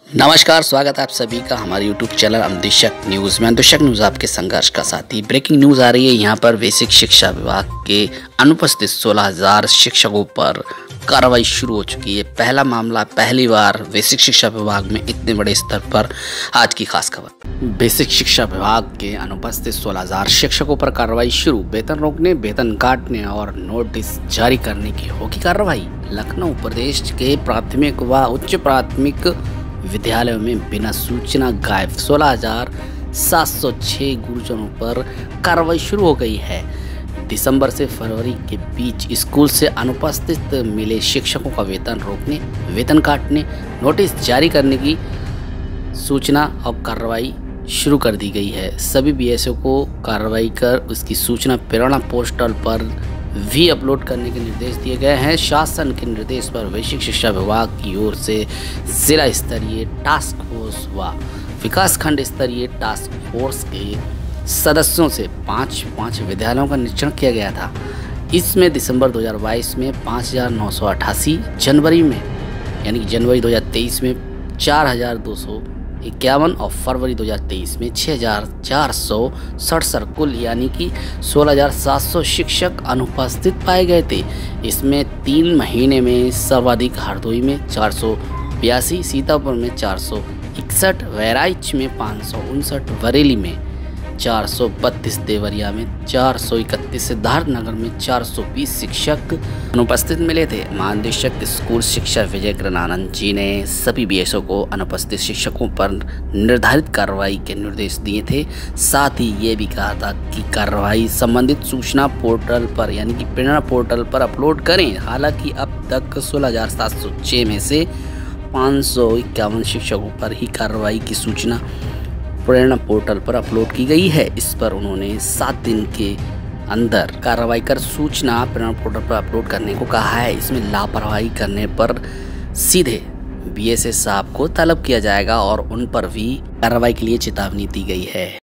नमस्कार, स्वागत है आप सभी का हमारे YouTube चैनल अंधेशक न्यूज़ में। अंधेशक न्यूज़ आपके संघर्ष का साथी। ब्रेकिंग न्यूज़ आ रही है यहाँ पर। बेसिक शिक्षा विभाग के अनुपस्थित 16,000 शिक्षकों पर कार्रवाई शुरू हो चुकी है। पहला मामला, पहली बार बेसिक शिक्षा विभाग में इतने बड़े स्तर पर। आज की खास खबर, बेसिक शिक्षा विभाग के अनुपस्थित 16,000 शिक्षकों पर कार्रवाई शुरू। वेतन रोकने, वेतन काटने और नोटिस जारी करने की होगी कार्रवाई। लखनऊ प्रदेश के प्राथमिक व उच्च प्राथमिक विद्यालयों में बिना सूचना गायब 16,706 गुरुजनों पर कार्रवाई शुरू हो गई है। दिसंबर से फरवरी के बीच स्कूल से अनुपस्थित मिले शिक्षकों का वेतन रोकने, वेतन काटने, नोटिस जारी करने की सूचना और कार्रवाई शुरू कर दी गई है। सभी बीएसओ को कार्रवाई कर उसकी सूचना प्रेरणा पोर्टल पर भी अपलोड करने के निर्देश दिए गए हैं। शासन के निर्देश पर बेसिक शिक्षा विभाग की ओर से जिला स्तरीय टास्क फोर्स व विकास खंड स्तरीय टास्क फोर्स के सदस्यों से पाँच विद्यालयों का निरीक्षण किया गया था। इसमें दिसंबर 2022 में 5,988, जनवरी में यानी कि जनवरी 2023 में 4,251 और फरवरी 2023 में 6,467 कुल यानी कि 16,700 शिक्षक अनुपस्थित पाए गए थे। इसमें 3 महीने में सर्वाधिक हरदोई में 482, सीतापुर में 461, बहराइच में 559, बरेली में 432, देवरिया में 431, सिद्धार्थनगर में 420 शिक्षक अनुपस्थित मिले थे। महानिदेशक स्कूल शिक्षा विजय कृष्णानंद जी ने सभी बीएसओ को अनुपस्थित शिक्षकों पर निर्धारित कार्रवाई के निर्देश दिए थे। साथ ही ये भी कहा था कि कार्रवाई संबंधित सूचना पोर्टल पर यानी कि प्रेरणा पोर्टल पर अपलोड करें। हालांकि अब तक 16,706 में से 551 शिक्षकों पर ही कार्रवाई की सूचना प्रेरणा पोर्टल पर अपलोड की गई है। इस पर उन्होंने 7 दिन के अंदर कार्रवाई कर सूचना प्रेरणा पोर्टल पर अपलोड करने को कहा है। इसमें लापरवाही करने पर सीधे बीएसए साहब को तलब किया जाएगा और उन पर भी कार्रवाई के लिए चेतावनी दी गई है।